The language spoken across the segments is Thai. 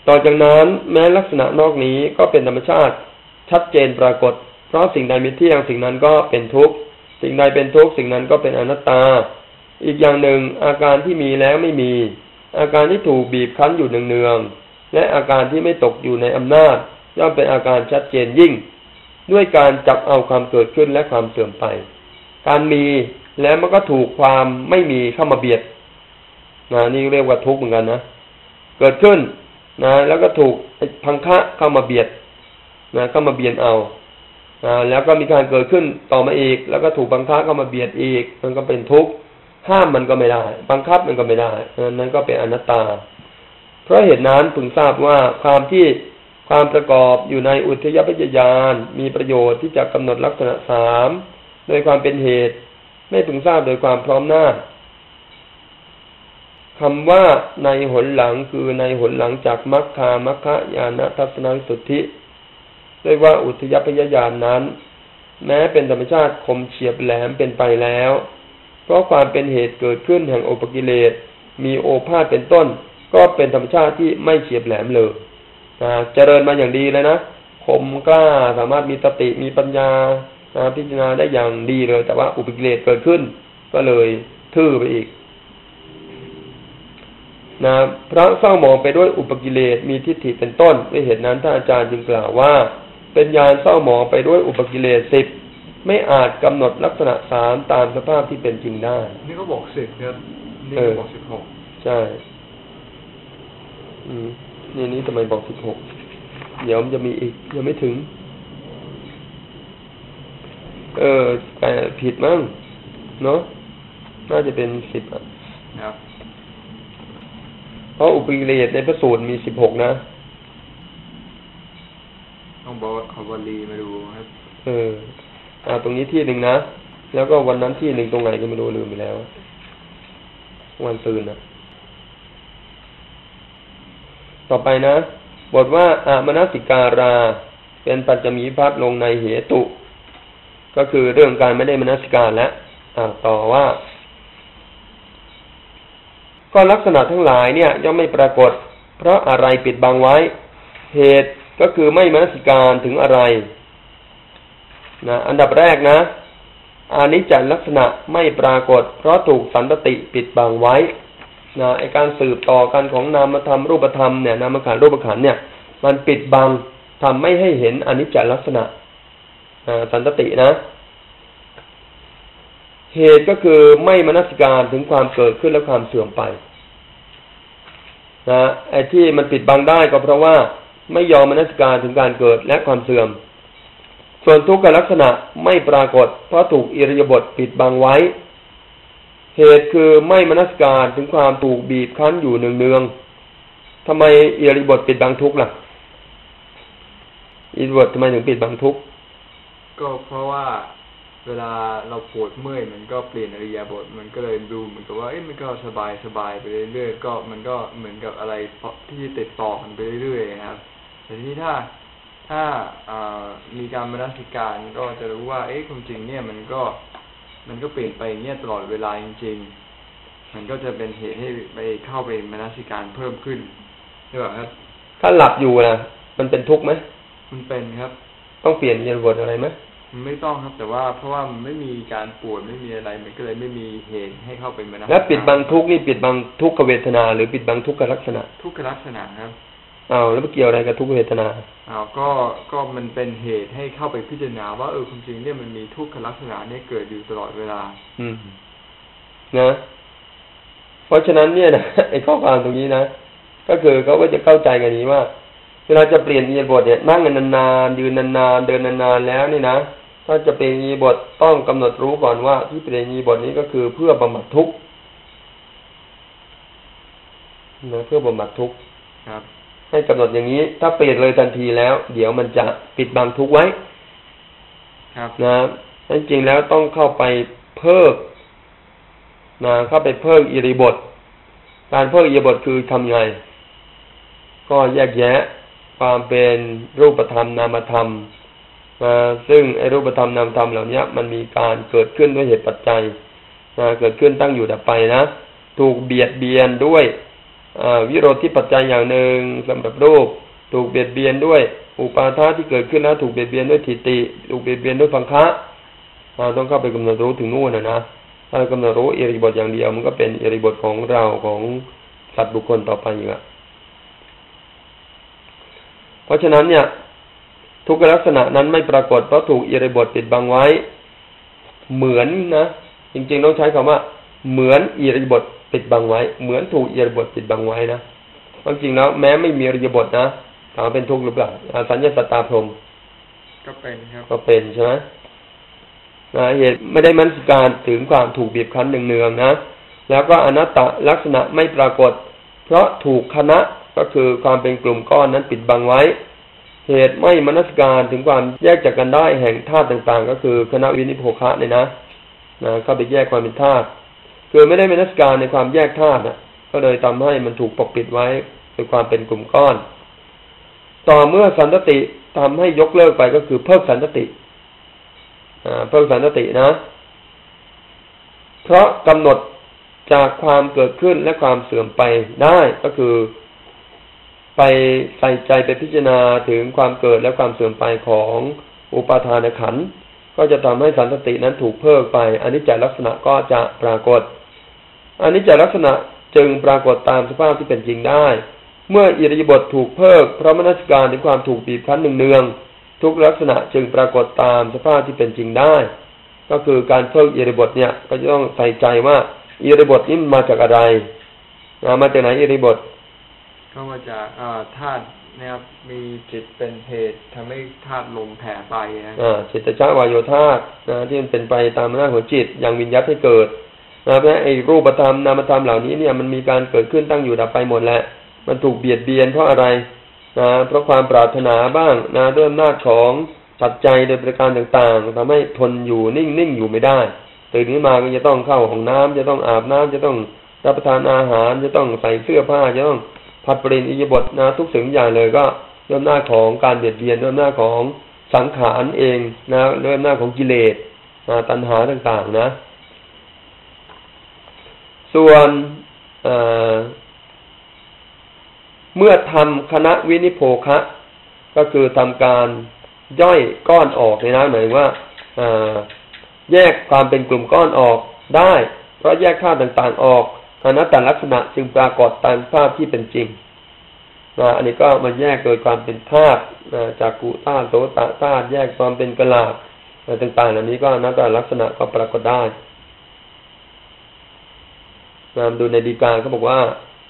ต่อจากนั้นแม้ลักษณะนอกนี้ก็เป็นธรรมชาติชัดเจนปรากฏเพราะสิ่งใดไม่เที่ยงสิ่งนั้นก็เป็นทุกข์สิ่งใดเป็นทุกข์สิ่งนั้นก็เป็นอนัตตาอีกอย่างหนึ่งอาการที่มีแล้วไม่มีอาการที่ถูกบีบคั้นอยู่เนืองๆและอาการที่ไม่ตกอยู่ในอำนาจย่อมเป็นอาการชัดเจนยิ่งด้วยการจับเอาความเกิดขึ้นและความเสื่อมไปการมีแล้วมันก็ถูกความไม่มีเข้ามาเบียดนี่เรียกว่าทุกข์เหมือนกันนะเกิดขึ้นแล้วก็ถูกพังคะเข้ามาเบียดเข้ามาเบียดเอาแล้วก็มีการเกิดขึ้นต่อมาอีกแล้วก็ถูกบังคับเข้ามาเบียดอีกมันก็เป็นทุกข์ห้ามมันก็ไม่ได้บังคับมันก็ไม่ได้นั้นก็เป็นอนัตตาเพราะเหตุนั้นพึงทราบว่าความประกอบอยู่ในอุทยพยญาณมีประโยชน์ที่จะกำหนดลักษณะ3โดยความเป็นเหตุไม่พึงทราบโดยความพร้อมหน้าคำว่าในหนหลังคือในหนหลังจากมัคคญาณทัศนวิสุทธิเรียกว่าอุทยพยญาณนั้นแม้เป็นธรรมชาติคมเฉียบแหลมเป็นไปแล้วเพราะความเป็นเหตุเกิดขึ้นแห่งอุปกิเลสมีโอภาสเป็นต้นก็เป็นธรรมชาติที่ไม่เฉียบแหลมเลยเจริญมาอย่างดีเลยนะคมกล้าสามารถมีสติมีปัญญาพิจารณาได้อย่างดีเลยแต่ว่าอุปกิเลสเกิดขึ้นก็เลยทื่อไปอีกเพราะเศร้าหมองไปด้วยอุปกิเลสมีทิฏฐิเป็นต้นด้วยเหตุนั้นท่านอาจารย์จึงกล่าวว่าเป็นญาณเศร้าหมองไปด้วยอุปกิเลส10ไม่อาจกำหนดลักษณะ3ตามสภาพที่เป็นจริงได้นี่ก็บอก10ครับนี่ก็บอก16ใช่นี่ทำไมบอก16เดี๋ยวมันจะมีอีกยังไม่ถึงผิดมั้งเนาะน่าจะเป็น10 ครับเพราะอุปกิเลสในพระสูตรมี16นะต้องบอกว่าคำวลีมาดูครับตรงนี้ที่หนึ่งนะแล้วก็วันนั้นที่หนึ่งตรงไหนก็ไม่รู้ลืมไปแล้ววันตื่นนะต่อไปนะบทว่าอามนสิการาเป็นปัจจมีภัพลงในเหตุก็คือเรื่องการไม่ได้มนสิการแล้วต่อว่าก็ลักษณะทั้งหลายเนี่ยย่อมไม่ปรากฏเพราะอะไรปิดบังไว้เหตุก็คือไม่มนสิการถึงอะไรอันดับแรกนะอนิจจลักษณะไม่ปรากฏเพราะถูกสันตติปิดบังไว้ไอ้การสืบต่อกันของนามธรรมรูปธรรมเนี่ยนามขันธ์รูปขันธ์เนี่ยมันปิดบังทำไม่ให้เห็นอนิจจลักษณะสันตตินะเหตุก็คือไม่มนสิการถึงความเกิดขึ้นและความเสื่อมไปไอ้ที่มันปิดบังได้ก็เพราะว่าไม่ยอมมนสิการถึงการเกิดและความเสื่อมส่วนทุกขลักษณะไม่ปรากฏเพราะถูกอิริยาบถปิดบังไว้เหตุคือไม่มนสิการถึงความถูกบีบคั้นอยู่เนืองๆทำไมอิริยาบถปิดบังทุกข์ล่ะอิริยาบถทำไมถึงปิดบังทุกข์ก็เพราะว่าเวลาเราปวดเมื่อยมันก็เปลี่ยนอิริยาบถมันก็เลยดูเหมือนกับว่ามันก็สบายไปเรื่อยๆก็มันก็เหมือนกับอะไรที่ติดต่อกันไปเรื่อยๆครับแต่ทีนี้ถ้ามีการมนสิการก็จะรู้ว่าความจริงเนี่ยมันก็เปลี่ยนไปเนี่ยตลอดเวลาจริงๆมันก็จะเป็นเหตุให้ไปเข้าไปมนสิการเพิ่มขึ้นใช่ป่ะครับถ้าหลับอยู่นะมันเป็นทุกข์ไหมมันเป็นครับต้องเปลี่ยนอิริยาบถอะไรไหมไม่ต้องครับแต่ว่าเพราะว่ามันไม่มีการปวดไม่มีอะไรมันก็เลยไม่มีเหตุให้เข้าไปมนสิการแล้วปิดบังทุกข์นี่ปิดบังทุกขเวทนาหรือปิดบังทุกขลักษณะทุกขลักษณะครับแล้วมันเกี่ยวอะไรกับทุกขเวทนาก็มันเป็นเหตุให้เข้าไปพิจารณาว่าความจริงเนี่ยมันมีทุกขลักษณะเนี่ยเกิดอยู่ตลอดเวลานะเพราะฉะนั้นเนี่ยนะไอ้ข้อความตรงนี้นะก็คือเขาก็จะเข้าใจกันนี้ว่าเวลาจะเปลี่ยนอิริยาบถเนี่ยนั่งนานๆยืนนานๆเดินนานๆแล้วนี่นะถ้าจะเปลี่ยนอิริยาบถต้องกำหนดรู้ก่อนว่าที่เปลี่ยนอิริยาบถนี้ก็คือเพื่อบำบัดทุกข์นะเพื่อบำบัดทุกข์ครับให้กำหนดอย่างนี้ถ้าเปลี่ยนเลยทันทีแล้วเดี๋ยวมันจะปิดบังทุกข์ไว้ครับนะจริงๆแล้วต้องเข้าไปเพิ่มเข้าไปเพิ่มอิริยาบถการเพิ่มอิริยาบถคือทำไงก็แยกแยะความเป็นรูปธรรมนามธรรมซึ่งไอ้รูปธรรมนามธรรมเหล่านี้มันมีการเกิดขึ้นด้วยเหตุปัจจัยเกิดขึ้นตั้งอยู่ดับไปนะถูกเบียดเบียนด้วยวิโรธที่ปัจจัยอย่างหนึ่งสำหรับรูปถูกเบียดเบียนด้วยอุปาทานที่เกิดขึ้นแล้วถูกเบียดเบียนด้วยทิฏฐิถูกเบียดเบียนด้วยพังคะต้องเข้าไปกำหนดรู้ถึงนู่นนะถ้ากำหนดรู้อิริบทอย่างเดียวมันก็เป็นอิริบทของเราของสัตว์บุคคลต่อไปอยู่เพราะฉะนั้นเนี่ยทุกลักษณะนั้นไม่ปรากฏเพราะถูกอิริบทปิดบังไว้เหมือนนะจริงๆต้องใช้คำว่าเหมือนอิริบทปิดบังไว้เหมือนถูกอิริบทปิดบังไว้นะจริงๆแล้วแม้ไม่มีอิริบทนะถามเป็นทุกข์หรือเปล่าสัญญาสัตตาพรหมก็เป็นครับก็เป็นใช่ไหมเหตุไม่ได้มั่นการถึงความถูกบีบคั้นเนืองๆนะแล้วก็อนัตตลักษณะไม่ปรากฏเพราะถูกคณะก็คือความเป็นกลุ่มก้อนนั้นปิดบังไว้เหตุไม่มนสิการถึงความแยกจากกันได้แห่งธาตุต่างๆก็คือคณะวินิโภคะเนี่ยนะเข้าไปแยกความเป็นธาตุคือไม่ได้มนสิการในความแยกธาตุก็เลยทำให้มันถูกปกปิดไว้โดยความเป็นกลุ่มก้อนต่อเมื่อสันตติทำให้ยกเลิกไปก็คือเพิกสันตติเพิกสันตตินะเพราะกำหนดจากความเกิดขึ้นและความเสื่อมไปได้ก็คือไปใส่ใจไปพิจารณาถึงความเกิดและความเสื่อมไปของอุปาทานขันธ์ก็จะทำให้สันตตินั้นถูกเพิกไปอนิจจลักษณะก็จะปรากฏอนิจจลักษณะจึงปรากฏตามสภาพที่เป็นจริงได้เมื่ออิริยาบถถูกเพิกเพราะมนสิการถึงความถูกบีบคั้นเนืองๆทุกลักษณะจึงปรากฏตามสภาพที่เป็นจริงได้ก็คือการเพิกอิริยาบถเนี่ยก็จะต้องใส่ใจว่าอิริยาบถนี้มาจากอะไรมาจากไหนอิริยาบถก็มาจากธาตุนะครับมีจิตเป็นเหตุทำให้ธาตุลมแผ่ไปนะจิตตชวายโยธาตุที่มันเป็นไปตามอำนาจของจิตอย่างวิญญัตให้เกิดเพราะไอ้รูปธรรมนามธรรมเหล่านี้เนี่ยมันมีการเกิดขึ้นตั้งอยู่ดับไปหมดแหละมันถูกเบียดเบียนเพราะอะไรเพราะความปรารถนาบ้างด้วยอำนาจของปัจจัยโดยประการต่างๆทำให้ทนอยู่นิ่งอยู่ไม่ได้ตื่นขึ้นมาก็จะต้องเข้าห้องน้ำจะต้องอาบน้ำจะต้องรับประทานอาหารจะต้องใส่เสื้อผ้าจะต้องผัดเปลี่ยนอิริยาบถทุกสิ่งอย่างเลยก็ด้วยอำนาจของการเบียดเบียนด้วยอำนาจของสังขารเองด้วยอำนาจของกิเลสตัณหาต่างๆนะส่วนเมื่อทำคณะวินิโภคะก็คือทำการย่อยก้อนออกในนั้นหมายว่าแยกความเป็นกลุ่มก้อนออกได้เพราะแยกธาตุต่างๆออกอนัตตลักษณะจึงปรากฏตามภาพที่เป็นจริงอันนี้ก็มันแยกโดยความเป็นธาตุจากกุธาตุโสตธาตุแยกความเป็นกลาบต่างๆเหล่านี้ก็อนัตตลักษณะก็ปรากฏได้ดูในฎีกาเขาบอกว่า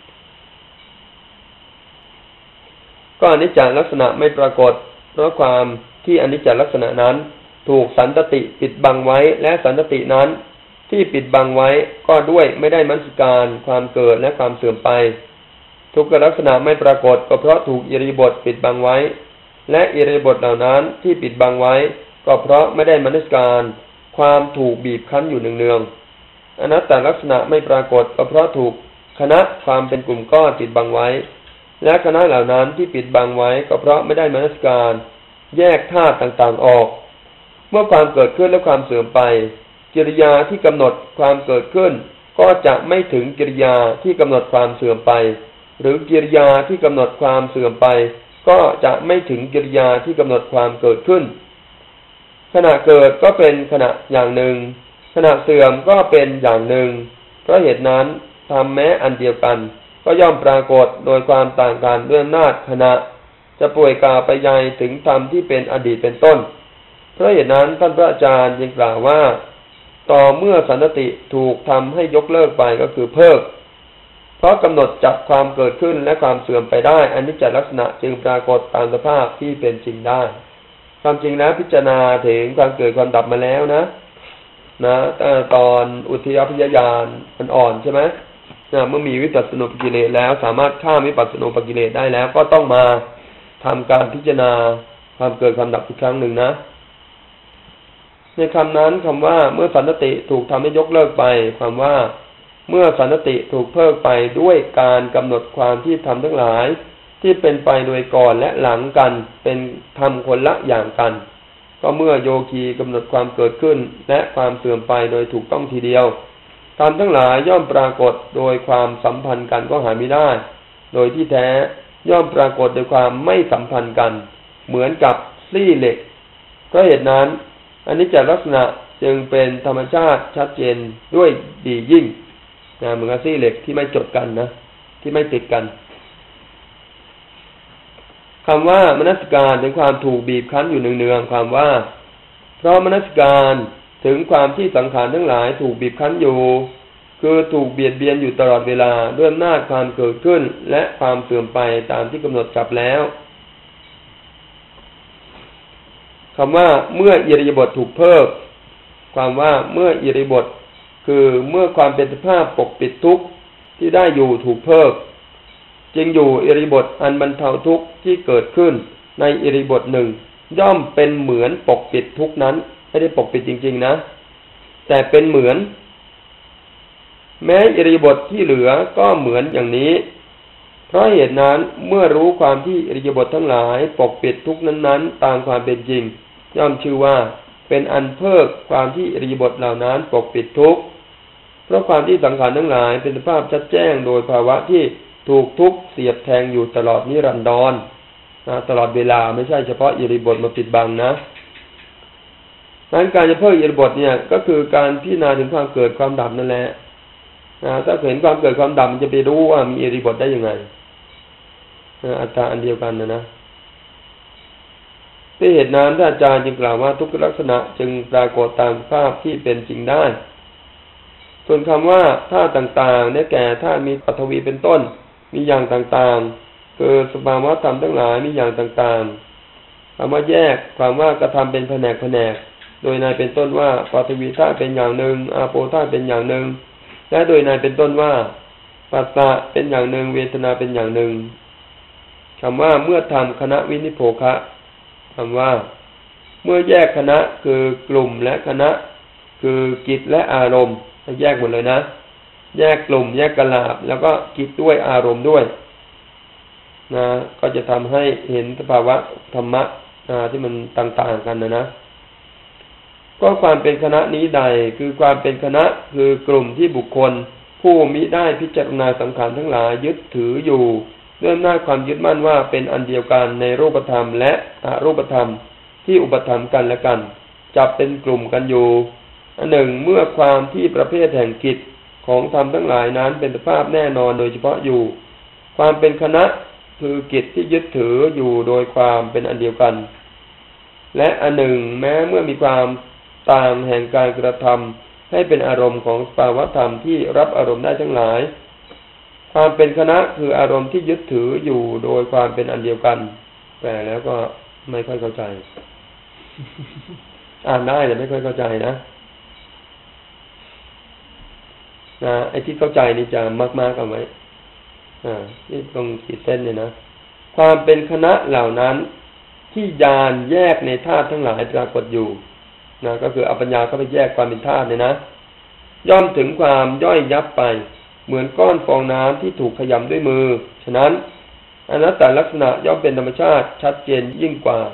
ก็อนิจจลักษณะไม่ปรากฏเพราะความที่อนิจจลักษณะนั้นถูกสันตติปิดบังไว้และสันตตินั้นที่ปิดบังไว้ก็ด้วยไม่ได้มนสิการความเกิดและความเสื่อมไปทุกขลักษณะไม่ปรากฏก็เพราะถูกอิริยาบถปิดบังไว้และอิริยาบถเหล่านั้นที่ปิดบังไว้ก็เพราะไม่ได้มนสิการความถูกบีบคั้นอยู่เนืองๆอนัตตลักษณะไม่ปรากฏก็เพราะถูกคณะความเป็นกลุ่มก้อนปิดบังไว้และคณะเหล่านั้นที่ปิดบังไว้ก็เพราะไม่ได้มนสิการแยกธาตุต่างๆออกเมื่อความเกิดขึ้นและความเสื่อมไปกิริยาที่กำหนดความเกิดขึ้นก็จะไม่ถึงกิริยาที่กำหนดความเสื่อมไปหรือกิริยาที่กำหนดความเสื่อมไปก็จะไม่ถึงกิริยาที่กำหนดความเกิดขึ้นขณะเกิดก็เป็นขณะอย่างหนึ่งขณะเสื่อมก็เป็นอย่างหนึ่งเพราะเหตุนั้นธรรมแม้อันเดียวกันก็ย่อมปรากฏโดยความต่างกันด้วยอำนาจขณะจะป่วยกล่าวไปยังถึงธรรมที่เป็นอดีตเป็นต้นเพราะเหตุนั้นท่านพระอาจารย์ยังกล่าวว่าต่อเมื่อสันตติถูกทำให้ยกเลิกไปก็คือเพิกเพราะกำหนดจับความเกิดขึ้นและความเสื่อมไปได้อนิจจลักษณะจึงปรากฏตามสภาพที่เป็นจริงได้ความจริงแล้วพิจารณาถึงความเกิดความดับมาแล้วนะตอนอุทยพยญาณมันอ่อนใช่ไหมเมื่อมีวิปัสสนูปกิเลสแล้วสามารถข้ามวิปัสสนูปกิเลสได้แล้วก็ต้องมาทำการพิจารณาความเกิดความดับอีกครั้งหนึ่งนะในคำนั้นคำว่าเมื่อสันตติถูกทำให้ยกเลิกไปความว่าเมื่อสันตติถูกเพิกไปด้วยการกำหนดความที่ทำทั้งหลายที่เป็นไปโดยก่อนและหลังกันเป็นทำคนละอย่างกันก็เมื่อโยคีกำหนดความเกิดขึ้นและความเสื่อมไปโดยถูกต้องทีเดียวธรรมทั้งหลายย่อมปรากฏโดยความสัมพันธ์กันก็หาไม่ได้โดยที่แท้ย่อมปรากฏโดยความไม่สัมพันธ์กันเหมือนกับซี่เหล็กเพราะเหตุนั้นอนิจจลักษณะจึงเป็นธรรมชาติชัดเจนด้วยดียิ่งเหมือนกับซี่เหล็กที่ไม่จดกันนะที่ไม่ติดกันคำว่ามนสิการถึงความถูกบีบคั้นอยู่เนืองๆความว่าเพราะมนสิการถึงความที่สังขารทั้งหลายถูกบีบคั้นอยู่คือถูกเบียดเบียนอยู่ตลอดเวลาด้วยอำนาจความเกิดขึ้นและความเสื่อมไปตามที่กำหนดจับแล้วคำว่าเมื่ออิริยาบถถูกเพิกความว่าเมื่ออิริยาบถคือเมื่อความเป็นสภาพปกปิดทุกข์ที่ได้อยู่ถูกเพิกจริงอยู่อิริยาบถอันบรรเทาทุกข์ที่เกิดขึ้นในอิริยาบถหนึ่งย่อมเป็นเหมือนปกปิดทุกข์นั้นไม่ได้ปกปิดจริงๆนะแต่เป็นเหมือนแม้อิริยาบถที่เหลือก็เหมือนอย่างนี้เพราะเหตุนั้นเมื่อรู้ความที่อิริยาบถทั้งหลายปกปิดทุกข์นั้นๆตามความเป็นจริงย่อมชื่อว่าเป็นอันเพิกความที่อิริยาบถเหล่านั้นปกปิดทุกข์เพราะความที่สังขารทั้งหลายเป็นสภาพชัดแจ้งโดยภาวะที่ถูกทุกข์เสียบแทงอยู่ตลอดนิรันดรตลอดเวลาไม่ใช่เฉพาะอิริยาบถมาปิดบังนะนั้นการจะเพิกอิริยาบถเนี่ยก็คือการพิจารณาถึงความเกิดความดับนั่นแหละถ้าเห็นความเกิดความดับมันจะไปรู้ว่ามีอิริยาบถได้ยังไงอัตตาอันเดียวกันนะด้วยเหตุนั้นท่านอาจารย์จึงกล่าวว่าทุกขลักษณะจึงปรากฏตามภาพที่เป็นจริงได้ส่วนคำว่าธาตุต่างๆได้แก่ธาตุมีปฐวีเป็นต้นมีอย่างต่างๆคือสภาวะธรรมทั้งหลายมีอย่างต่างๆคำว่าแยกความว่ากระทำเป็นแผนกโดยในเป็นต้นว่าปฐวีธาตุเป็นอย่างหนึ่งอาโปธาตุเป็นอย่างหนึ่งและโดยในเป็นต้นว่าปัสสะเป็นอย่างหนึ่งเวทนาเป็นอย่างหนึ่งคำว่าเมื่อทำคณะวินิโภคะคำว่าเมื่อแยกคณะคือกลุ่มและคณะคือกิจและอารมณ์แยกหมดเลยนะแยกกลุ่มแยกกลาบแล้วก็กิจด้วยอารมณ์ด้วยนะก็จะทำให้เห็นสภาวะธรรมะที่มันต่างๆกันนะก็ความเป็นคณะนี้ใดคือความเป็นคณะคือกลุ่มที่บุคคลผู้มิได้พิจารณาสังขารทั้งหลายยึดถืออยู่ด้วยอำนาจความยึดมั่นว่าเป็นอันเดียวกันในรูปธรรมและอรูปธรรมที่อุปธรรมกันและกันจับเป็นกลุ่มกันอยู่อันหนึ่งเมื่อความที่ประเภทแห่งกิจของธรรมทั้งหลายนั้นเป็นสภาพแน่นอนโดยเฉพาะอยู่ความเป็นคณะคือกิจที่ยึดถืออยู่โดยความเป็นอันเดียวกันและอันหนึ่งแม้เมื่อมีความต่างแห่งการกระทำให้เป็นอารมณ์ของสภาวธรรมที่รับอารมณ์ได้ทั้งหลายความเป็นคณะคืออารมณ์ที่ยึดถืออยู่โดยความเป็นอันเดียวกันแปลแล้วก็ไม่ค่อยเข้าใจ อ่านได้แต่ไม่ค่อยเข้าใจนะไอ้ที่เข้าใจนี่จะมากๆเอาไว้ที่ตรงขีดเส้นเนี่ยนะความเป็นคณะเหล่านั้นที่ญาณแยกในธาตุทั้งหลายปรากฏอยู่ก็คือเอาปัญญาเข้าไปแยกความเป็นธาตุเนี่ยนะย่อมถึงความย่อยยับไปเหมือนก้อนฟองน้ำที่ถูกขยำด้วยมือฉะนั้นอนัตตลักษณะย่อมเป็นธรรมชาติชัดเจนยิ่งกว่า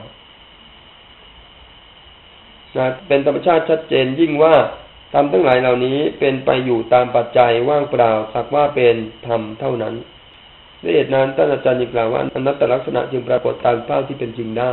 เป็นธรรมชาติชัดเจนยิ่งว่าธรรมทั้งหลายเหล่านี้เป็นไปอยู่ตามปัจจัยว่างเปล่าสักว่าเป็นธรรมเท่านั้นด้วยเหตุนั้นท่านอาจารย์จึงกล่าวว่าอนัตตลักษณะจึงปรากฏตามภาพที่เป็นจริงได้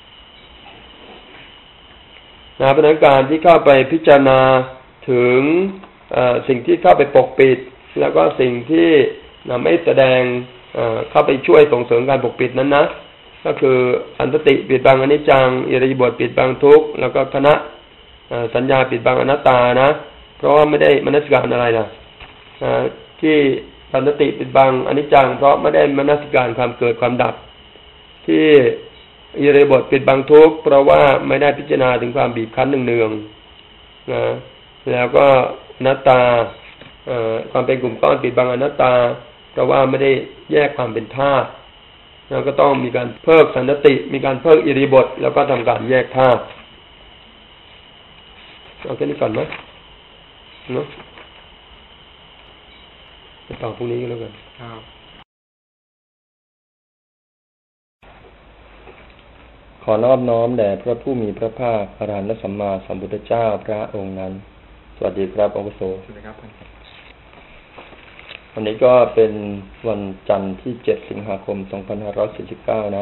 พนักงานที่เข้าไปพิจารณาถึงสิ่งที่เข้าไปปกปิดแล้วก็สิ่งที่ไม่แสดงเข้าไปช่วยส่งเสริมการปกปิดนั้นนะก็คืออันตติปิดบังอนิจจังอิริยาบถปิดบังทุกข์แล้วก็คณะสัญญาปิดบังอนัตตานะเพราะว่าไม่ได้มนสิการอะไรนะที่อันตติปิดบังอนิจจังเพราะไม่ได้มนสิการความเกิดความดับที่อิริยาบถปิดบังทุกข์เพราะว่าไม่ได้พิจารณาถึงความบีบคั้นเนืองๆนะแล้วก็อนัตตาความเป็นกลุ่มก้อนปิดบังอนัตตาเพราะว่าไม่ได้แยกความเป็นธาตุแล้วก็ต้องมีการเพิกสันตติมีการเพิกอิริยาบถแล้วก็ทำการแยกธาตุเอาแค่นี้ก่อนไหมเนาะไปต่อพรุ่งนี้กันแล้วกันขอนอบน้อมแด่พระผู้มีพระภาคอรหันตสัมมาสัมพุทธเจ้าพระองค์นั้นสวัสดีครับอาวุโสสวัสดีครับวันนี้ก็เป็นวันจันทร์ที่7 สิงหาคม 2549 นะ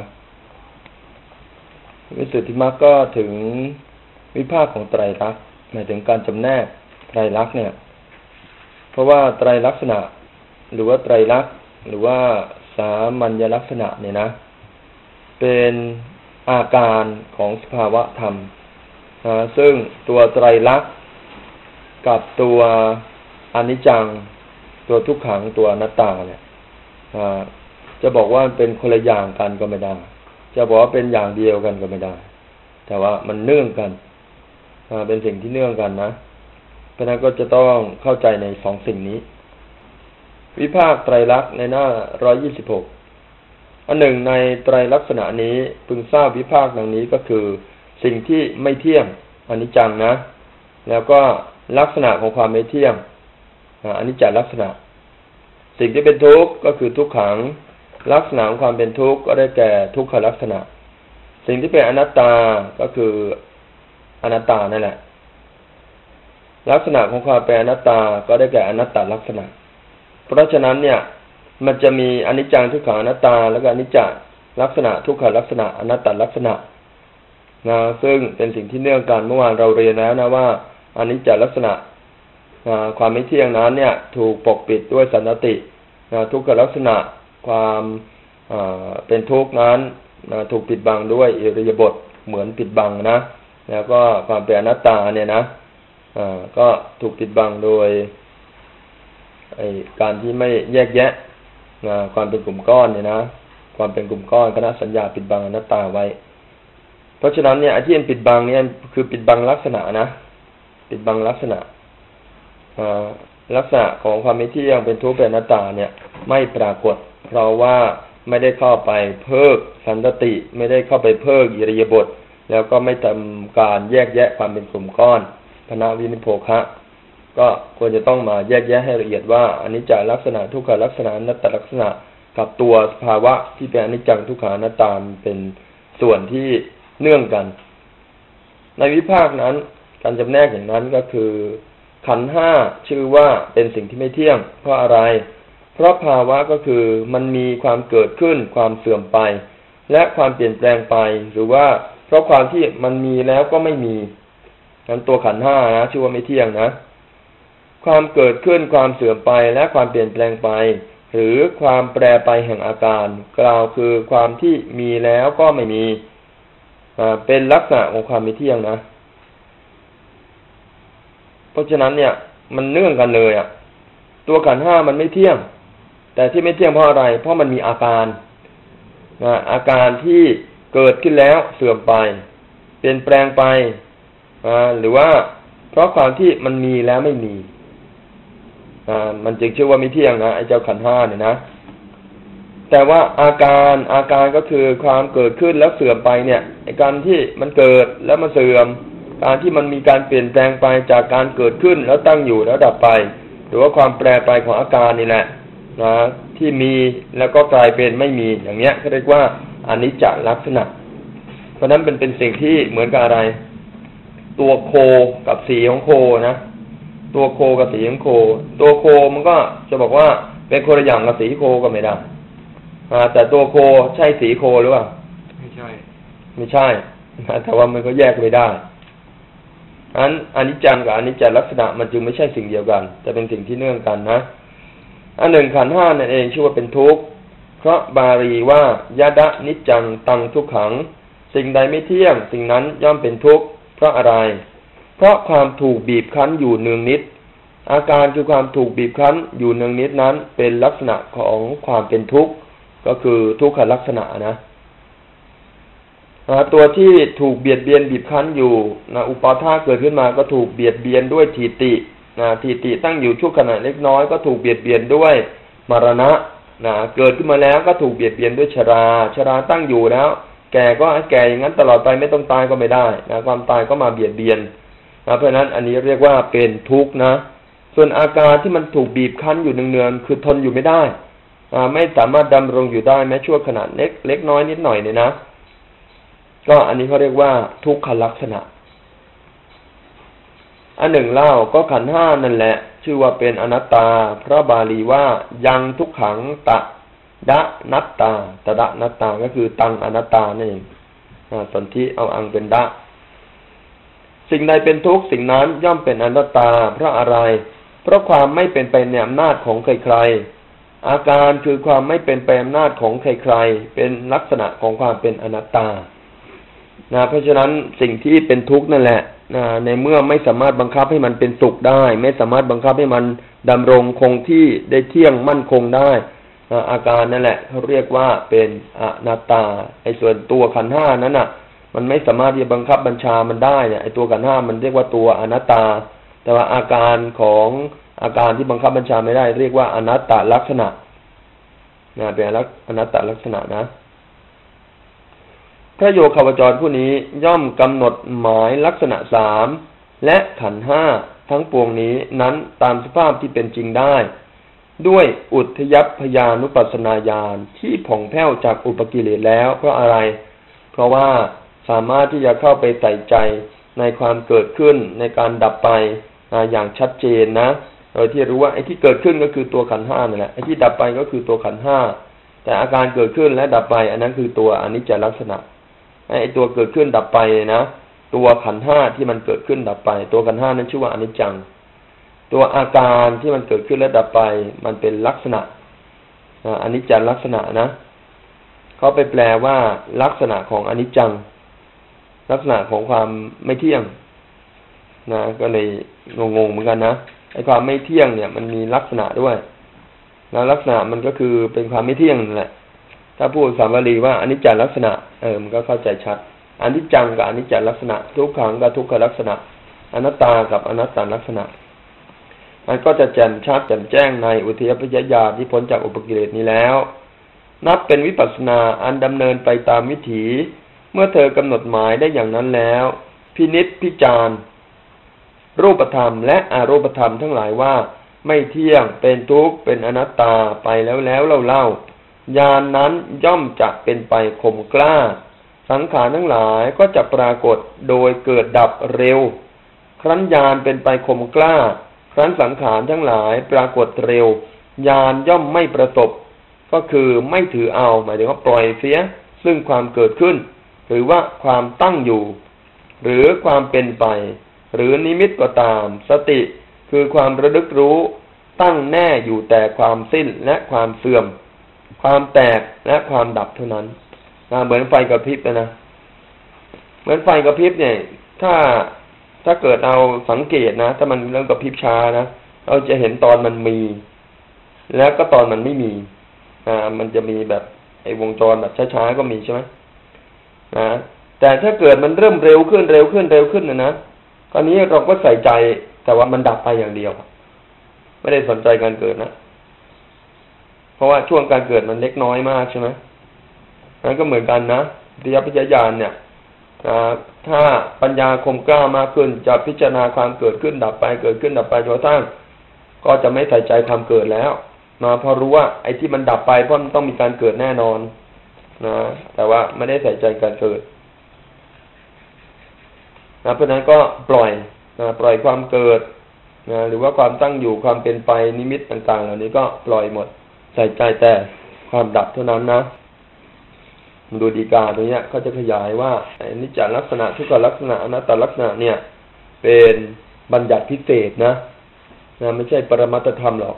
วิสุทธิมรรคก็ถึงวิภาคของไตรลักษณ์หมายถึงการจำแนกไตรลักษณ์เนี่ยเพราะว่าไตรลักษณะหรือว่าไตรลักษณ์หรือว่าสามัญลักษณะเนี่ยนะเป็นอาการของสภาวะธรรมซึ่งตัวไตรลักษณ์กับตัวอนิจจังตัวทุกขังตัวอนัตตาเนี่ยจะบอกว่าเป็นคนละอย่างกันก็ไม่ได้จะบอกว่าเป็นอย่างเดียวกันก็ไม่ได้แต่ว่ามันเนื่องกันเป็นสิ่งที่เนื่องกันนะเพราะนั้นก็จะต้องเข้าใจในสองสิ่งนี้วิภาคไตรลักษณ์ในหน้า126อันหนึ่งในไตรลักษณะนี้พึงทราบวิภาคดังนี้ก็คือสิ่งที่ไม่เที่ยงอนิจจังนะแล้วก็ลักษณะของความไม่เที่ยงอนิจจลักษณะสิ่งที่เป็นทุกข์ก็คือทุกขังลักษณะของความเป็นทุกข์ก็ได้แก่ทุกขลักษณะสิ่งที่เป็นอนัตตาก็คืออนัตตานั่นแหละลักษณะของความเป็นอนัตตาก็ได้แก่อนัตตลักษณะเพราะฉะนั้นเนี่ยมันจะมีอนิจจังทุกขังอนัตตาแล้วก็อนิจจลักษณะทุกขลักษณะอนัตตลักษณะนะซึ่งเป็นสิ่งที่เนื่องกันเมื่อวานเราเรียนแล้วนะว่าอนิจจลักษณะความไม่เที่ยงนั้นเนี่ยถูกปกปิดด้วยสันติทุกขลักษณะความเป็นทุกข์นั้นถูกปิดบังด้วยอิริยาบถเหมือนปิดบังนะแล้วก็ความเป็นอนัตตาเนี่ยนะก็ถูกปิดบังโดยการที่ไม่แยกแยะความเป็นกลุ่มก้อนเนี่ยนะความเป็นกลุ่มก้อนคณะสัญญาปิดบังอนัตตาไว้เพราะฉะนั้นเนี่ยที่ปิดบังเนี่ยคือปิดบังลักษณะนะปิดบังลักษณะลักษณะของความไม่เที่ยงเป็นทุกข์เป็นอนัตตาเนี่ยไม่ปรากฏเพราะว่าไม่ได้เข้าไปเพิกสันติไม่ได้เข้าไปเพิกอิริยาบถแล้วก็ไม่ทำการแยกแยะความเป็นกลุ่มก้อนพนะวินิโภคะก็ควรจะต้องมาแยกแยะให้ละเอียดว่าอนิจจลักษณะทุกขลักษณะอนัตตลักษณะกับตัวสภาวะที่เป็นอนิจจังทุกขังอนัตตาเป็นส่วนที่เนื่องกันในวิภาคนั้นการจำแนกอย่างนั้นก็คือขันธ์ห้าชื่อว่าเป็นสิ่งที่ไม่เที่ยงเพราะอะไรเพราะภาวะก็คือมันมีความเกิดขึ้นความเสื่อมไปและความเปลี่ยนแปลงไปหรือว่าเพราะความที่มันมีแล้วก็ไม่มีนั้นตัวขันธ์ห้านะชื่อว่าไม่เที่ยงนะความเกิดขึ้นความเสื่อมไปและความเปลี่ยนแปลงไปหรือความแปรไปแห่งอาการกล่าวคือความที่มีแล้วก็ไม่มีเป็นลักษณะของความไม่เที่ยงนะเพราะฉะนั้นเนี่ยมันเนื่องกันเลยตัวขันธ์ห้ามันไม่เที่ยงแต่ที่ไม่เที่ยงเพราะอะไรเพราะมันมีอาการอาการที่เกิดขึ้นแล้วเสื่อมไปเปลี่ยนแปลงไปหรือว่าเพราะความที่มันมีแล้วไม่มีมันจึงชื่อว่าไม่เที่ยงนะไอ้เจ้าขันธ์ห้าเนี่ยนะแต่ว่าอาการก็คือความเกิดขึ้นแล้วเสื่อมไปเนี่ยไอ้การที่มันเกิดแล้วมันเสื่อมการที่มันมีการเปลี่ยนแปลงไปจากการเกิดขึ้นแล้วตั้งอยู่แล้วดับไปหรือว่าความแปรไปของอาการนี่แหละนะที่มีแล้วก็กลายเป็นไม่มีอย่างเนี้ยเขาเรียกว่าอนิจจลักษณะเพราะนั้นเป็นสิ่งที่เหมือนกับอะไรตัวโคกับสีของโคนะตัวโคกับสีของโคตัวโคมันก็จะบอกว่าเป็นคนละอย่างกับสีโคก็ไม่ได้แต่ตัวโคใช่สีโคหรือเปล่าไม่ใช่แต่ว่ามันก็แยกไม่ได้อนิจจังกับอนิจจลักษณะมันจึงไม่ใช่สิ่งเดียวกันแต่เป็นสิ่งที่เนื่องกันนะอันหนึ่งขันธ์ห้านั่นเองชื่อว่าเป็นทุกข์เพราะบาลีว่ายะดะนิจจังตังทุกขังสิ่งใดไม่เที่ยงสิ่งนั้นย่อมเป็นทุกข์เพราะอะไรเพราะความถูกบีบคั้นอยู่เนืองนิดอาการคือความถูกบีบคั้นอยู่เนืองนิดนั้นเป็นลักษณะของความเป็นทุกข์ก็คือทุกขลักษณะนะตัวที่ถูกเบียดเบียนบีบคั้นอยู่อุปาทาเกิดขึ้นมาก็ถูกเบียดเบียนด้วยทีติทีติตั้งอยู่ชั่วขณะเล็กน้อยก็ถูกเบียดเบียนด้วยมรณะเกิดขึ้นมาแล้วก็ถูกเบียดเบียนด้วยชราตั้งอยู่แล้วแก่ก็แก่อย่างนั้นตลอดไปไม่ต้องตายก็ไม่ได้ความตายก็มาเบียดเบียนเพราะฉะนั้นอันนี้เรียกว่าเป็นทุกข์นะส่วนอาการที่มันถูกบีบคั้นอยู่เนืองๆคือทนอยู่ไม่ได้ไม่สามารถดำรงอยู่ได้แม้ชั่วขณะเล็กน้อยนิดหน่อยเนี่ยนะก็อันนี้เขาเรียกว่าทุกขลักษณะอันหนึ่งเล่าก็ขันธ์ห้านั่นแหละชื่อว่าเป็นอนัตตาเพราะบาลีว่ายังทุกขังตะดะนัตตาตะดะนัตตาก็คือตังอนัตตานั่นเองสนธิเอาอังเป็นดะสิ่งใดเป็นทุกข์สิ่งนั้นย่อมเป็นอนัตตาเพราะอะไรเพราะความไม่เป็นไปในอำนาจของใครๆอาการคือความไม่เป็นไปอำนาจของใครๆเป็นลักษณะของความเป็นอนัตตาเพราะฉะนั้นสิ่งที่เป็นทุกข์นั่นแหละในเมื่อไม่สามารถบังคับให้มันเป็นสุขได้ไม่สามารถบังคับให้มันดำรงคงที่ได้เที่ยงมั่นคงได้อาการนั่นแหละเขาเรียกว่าเป็นอนัตตาไอ้ส่วนตัวขันธ์ห้านั้นน่ะมันไม่สามารถที่จะบังคับบัญชามันได้เนี่ยไอ้ตัวขันธ์ห้ามันเรียกว่าตัวอนัตตาแต่ว่าอาการของอาการที่บังคับบัญชาไม่ได้เรียกว่าอนัตตลักษณะเป็นอนัตตลักษณะนะพระโยคาวจรผู้นี้ย่อมกำหนดหมายลักษณะสามและขันธ์ห้าทั้งปวงนี้นั้นตามสภาพที่เป็นจริงได้ด้วยอุทยัพพยานุปัสสนาญาณที่ผ่องแผ้วจากอุปกิเลสแล้วเพราะอะไรเพราะว่าสามารถที่จะเข้าไปใส่ใจในความเกิดขึ้นในการดับไปอย่างชัดเจนนะโดยที่รู้ว่าไอ้ที่เกิดขึ้นก็คือตัวขันธ์ห้านั่นแหละไอ้ที่ดับไปก็คือตัวขันธ์ห้าแต่อาการเกิดขึ้นและดับไปอันนั้นคือตัวอนิจจลักษณะไอ้ตัวเกิดขึ้นดับไปนะตัวขันธ์ห้าที่มันเกิดขึ้นดับไปตัวขันธ์ห้านั้นชื่อว่าอนิจจังตัวอาการที่มันเกิดขึ้นและดับไปมันเป็นลักษณะอนิจจลักษณะนะเขาไปแปลว่าลักษณะของอนิจจังลักษณะของความไม่เที่ยงนะก็เลยงงๆเหมือนกันนะไอ้ความไม่เที่ยงเนี่ยมันมีลักษณะด้วยแล้วลักษณะมันก็คือเป็นความไม่เที่ยงนั่นแหละถ้าพูดสามวลีว่าอนิจจลักษณะมันก็เข้าใจชัดอนิจจังกับอนิจจลักษณะทุกขังกับทุกขลักษณะอนัตตากับอนัตตลักษณะมันก็จะแจ่มชัดแจ่มแจ้งในอุทยพยญาณที่พ้นจากอุปกิเลสนี้แล้วนับเป็นวิปัสสนาอันดำเนินไปตามวิถีเมื่อเธอกำหนดหมายได้อย่างนั้นแล้วพินิจพิจารณ์รูปธรรมและอรูปธรรมทั้งหลายว่าไม่เที่ยงเป็นทุกข์เป็นอนัตตาไปแล้วเล่าญาณนั้นย่อมจะเป็นไปข่มกล้าสังขารทั้งหลายก็จะปรากฏโดยเกิดดับเร็วครั้นญาณเป็นไปข่มกล้าครั้นสังขารทั้งหลายปรากฏเร็วญาณย่อมไม่ประสบก็คือไม่ถือเอาหมายถึงว่าปล่อยเสียซึ่งความเกิดขึ้นหรือว่าความตั้งอยู่หรือความเป็นไปหรือนิมิตก็ตามสติคือความระลึกรู้ตั้งแน่อยู่แต่ความสิ้นและความเสื่อมความแตกและความดับเท่านั้นเหมือนไฟกระพริบนะเหมือนไฟกระพริบเนี่ยถ้าเกิดเอาสังเกตนะถ้ามันเริ่มกระพริบช้านะเราจะเห็นตอนมันมีแล้วก็ตอนมันไม่มีมันจะมีแบบไอ้วงจรแบบช้าๆก็มีใช่ไหมแต่ถ้าเกิดมันเริ่มเร็วขึ้นนะคราวนี้เราก็ใส่ใจแต่ว่ามันดับไปอย่างเดียวไม่ได้สนใจการเกิดนะเพราะว่าช่วงการเกิดมันเล็กน้อยมากใช่ไหมนั่นก็เหมือนกันนะวิทยาปัญญาเนี่ยถ้าปัญญาคมกล้ามากขึ้นจะพิจารณาความเกิดขึ้นดับไปจนกระทั่งก็จะไม่ใส่ใจความเกิดแล้วพอรู้ว่าไอ้ที่มันดับไปเพราะมันต้องมีการเกิดแน่นอนนะแต่ว่าไม่ได้ใส่ใจการเกิดเพราะนั้นก็ปล่อยความเกิดหรือว่าความตั้งอยู่ความเป็นไปนิมิตต่างๆเหล่านี้ก็ปล่อยหมดใส่ใจแต่ความดับเท่านั้นนะดูฎีกาตรงนี้เขาจะขยายว่าอนิจจลักษณะทุกขลักษณะอนัตตลักษณะเนี่ยเป็นบัญญัติพิเศษนะไม่ใช่ปรมัตถธรรมหรอก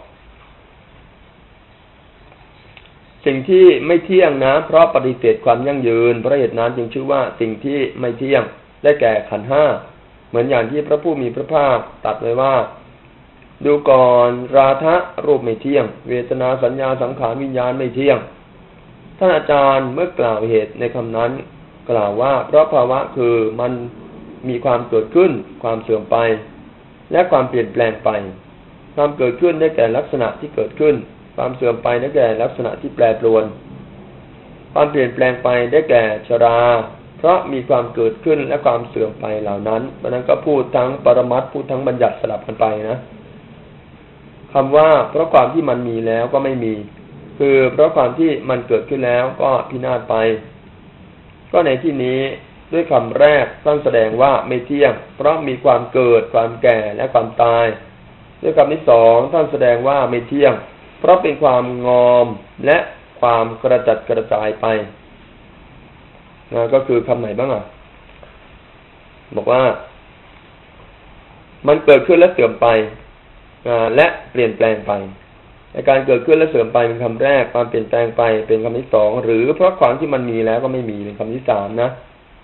สิ่งที่ไม่เที่ยงนะเพราะปฏิเสธความยั่งยืนเพราะเหตุนั้นจึงชื่อว่าสิ่งที่ไม่เที่ยงได้แก่ขันธ์ห้าเหมือนอย่างที่พระผู้มีพระภาคตรัสไว้ว่าดูก่อนราคะรูปไม่เที่ยงเวทนาสัญญาสังขารวิญญาณไม่เที่ยงท่านอาจารย์เมื่อกล่าวเหตุในคำนั้นกล่าวว่าเพราะภาวะคือมันมีความเกิดขึ้นความเสื่อมไปและความเปลี่ยนแปลงไปความเกิดขึ้นได้แก่ลักษณะที่เกิดขึ้นความเสื่อมไปได้แก่ลักษณะที่แปรปรวนความเปลี่ยนแปลงไปได้แก่ชราเพราะมีความเกิดขึ้นและความเสื่อมไปเหล่านั้นเพราะนั้นก็พูดทั้งปรมัตถ์พูดทั้งบัญญัติสลับกันไปนะคำว่าเพราะความที่มันมีแล้วก็ไม่มีคือเพราะความที่มันเกิดขึ้นแล้วก็พินาศไปก็ในที่นี้ด้วยคำแรกท่านแสดงว่าไม่เที่ยงเพราะมีความเกิดความแก่และความตายด้วยคำที่สองท่านแสดงว่าไม่เที่ยงเพราะเป็นความงอมและความกระจัดกระจายไปก็คือคำไหนบ้างบอกว่ามันเกิดขึ้นและเสื่อมไปและเปลี่ยนแปลงไปในการเกิดขึ้นและเสื่อมไปเป็นคำแรกความเปลี่ยนแปลงไปเป็นคำที่สองหรือเพราะความที่มันมีแล้วก็ไม่มีเป็นคำที่สามนะ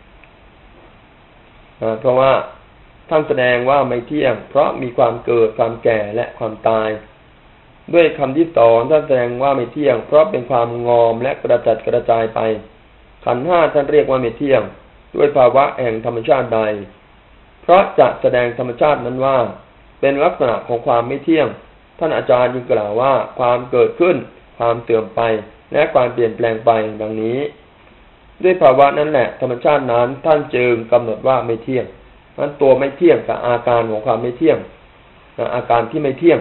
เพราะว่าท่านแสดงว่าไม่เที่ยงเพราะมีความเกิดความแก่และความตายด้วยคำที่สองท่านแสดงว่าไม่เที่ยงเพราะเป็นความงอมและกระจัดกระจายไปขันธ์ห้าท่านเรียกว่าไม่เที่ยงด้วยภาวะแห่งธรรมชาติใดเพราะจะแสดงธรรมชาตินั้นว่าเป็นลักษณะของความไม่เที่ยงท่านอาจารย์จึงกล่าวว่าความเกิดขึ้นความเสื่อมไปและความเปลี่ยนแปลงไปดังนี้ด้วยภาวะนั้นแหละธรรมชาตินั้นท่านจึงกำหนดว่าไม่เที่ยงนั้นตัวไม่เที่ยงกับอาการของความไม่เที่ยงอาการที่ไม่เที่ยง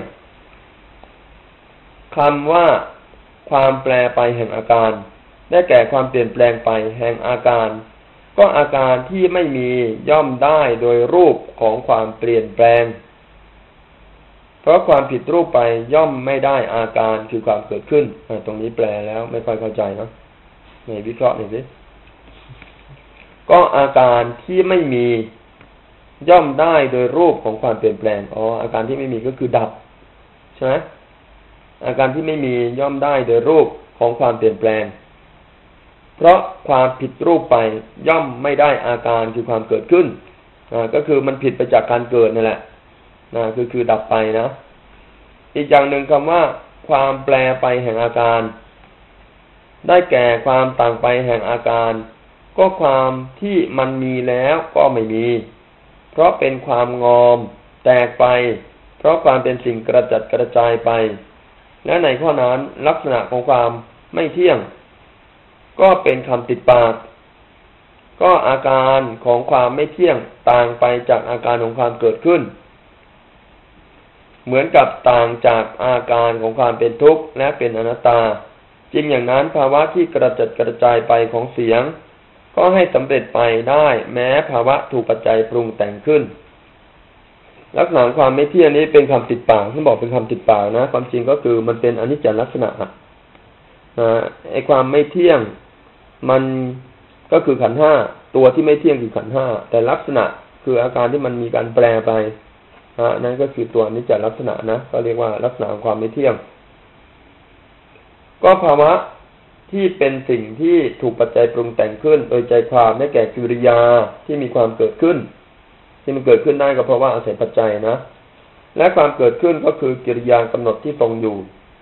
คำว่าความแปรไปแห่งอาการได้แก่ความเปลี่ยนแปลงไปแห่งอาการก็อาการที่ไม่มีย่อมได้โดยรูปของความเปลี่ยนแปลงเพราะความผิดรูปไปย่อมไม่ได้อาการคือความเกิดขึ้นตรงนี้แปลแล้วไม่ค่อยเข้าใจเนาะในวิเคราะห์หน่อยสิก็อาการที่ไม่มีย่อมได้โดยรูปของความเปลี่ยนแปลงอาการที่ไม่มีก็คือดับใช่ไหมอาการที่ไม่มีย่อมได้โดยรูปของความเปลี่ยนแปลงเพราะความผิดรูปไปย่อมไม่ได้อาการคือความเกิดขึ้นก็คือมันผิดไปจากการเกิดนั่นแหละคือดับไปนะอีกอย่างหนึ่งคำว่าความแปรไปแห่งอาการได้แก่ความต่างไปแห่งอาการก็ความที่มันมีแล้วก็ไม่มีเพราะเป็นความงอมแตกไปเพราะความเป็นสิ่งกระจัดกระจายไปและในข้อนั้นลักษณะของความไม่เที่ยงก็เป็นคำติดปากก็อาการของความไม่เที่ยงต่างไปจากอาการของความเกิดขึ้นเหมือนกับต่างจากอาการของความเป็นทุกข์และเป็นอนัตตาจริงอย่างนั้นภาวะที่กระจัดกระจายไปของเสียงก็ให้สำเร็จไปได้แม้ภาวะถูกปัจจัยปรุงแต่งขึ้นลักษณะความไม่เที่ยงนี้เป็นคำติดปากที่บอกเป็นคำติดปากนะความจริงก็คือมันเป็นอนิจจลักษณะไอ้ความไม่เที่ยงมันก็คือขันธ์ห้าตัวที่ไม่เที่ยงคือขันธ์ห้าแต่ลักษณะคืออาการที่มันมีการแปรไปนั่นก็คือตัวอนิจจลักษณะนะก็เรียกว่าลักษณะของความไม่เที่ยงก็ภาวะที่เป็นสิ่งที่ถูกปัจจัยปรุงแต่งขึ้นโดยใจความได้แก่กิริยาที่มีความเกิดขึ้นที่มันเกิดขึ้นได้ก็เพราะว่าอาศัยปัจจัยนะและความเกิดขึ้นก็คือกิริยากำหนดที่ทรงอยู่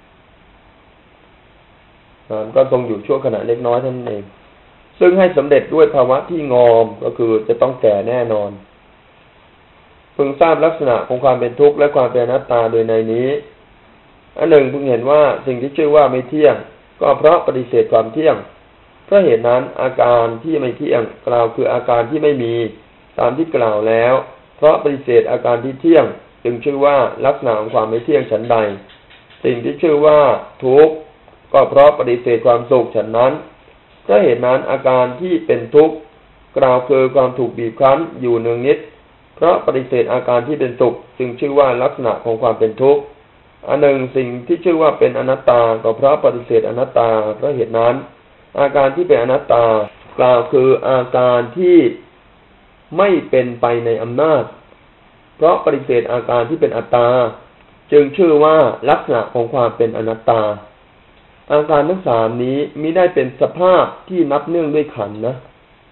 ก็ทรงอยู่ชั่วขณะเล็กน้อยเท่านั้นเองซึ่งให้สำเร็จด้วยภาวะที่งอมก็คือจะต้องแก่แน่นอนพึงทราบลักษณะของความเป็นทุกข์และความเป็นอนัตตาโดยในนี้อันหนึ่งพึงเห็นว่าสิ่งที่ชื่อว่าไม่เที่ยงก็เพราะปฏิเสธความเที่ยงเพราะเหตุนั้นอาการที่ไม่เที่ยงกล่าวคืออาการที่ไม่มีตามที่กล่าวแล้วเพราะปฏิเสธอาการที่เที่ยงจึงชื่อว่าลักษณะของความไม่เที่ยงฉันใดสิ่งที่ชื่อว่าทุกข์ก็เพราะปฏิเสธความสุขฉันนั้นเพราะเหตุนั้นอาการที่เป็นทุกข์กล่าวคือความถูกบีบคั้นอยู่เนืองนิดเพราะปฏิเสธอาการที่เป็นสุขจึงชื่อว่าลักษณะของความเป็นทุกข์อันหนึ่งสิ่งที่ชื่อว่าเป็นอนัตตาก็เพราะปฏิเสธอนัตตาเพราะเหตุนั้นอาการที่เป็นอนัตตากล่าวคืออาการที่ไม่เป็นไปในอำนาจเพราะปฏิเสธอาการที่เป็นอัตตาจึงชื่อว่าลักษณะของความเป็นอนัตตาอาการทั้งสามนี้มิได้เป็นสภาพที่นับเนื่องด้วยขันธ์นะ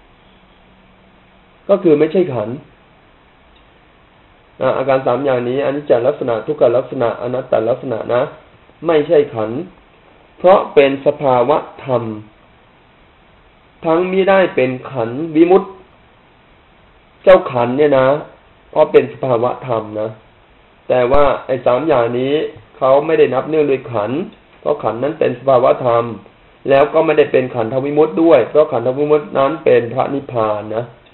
ก็คือไม่ใช่ขันธ์อาการสามอย่างนี้อนิจจลักษณะทุกขลักษณะอนัตตลักษณะนะไม่ใช่ขันธ์เพราะเป็นสภาวะธรรมทั้งมิได้เป็นขันธ์วิมุตติเจ้าขันธ์เนี่ยนะเพราะเป็นสภาวะธรรมนะแต่ว่าไอ้สามอย่างนี้เขาไม่ได้นับเนื่องด้วยขันธ์เพราะขันธ์นั้นเป็นสภาวะธรรมแล้วก็ไม่ได้เป็นขันธวิมุตติด้วยเพราะขันธวิมุตตินั้นเป็นพระนิพพานนะ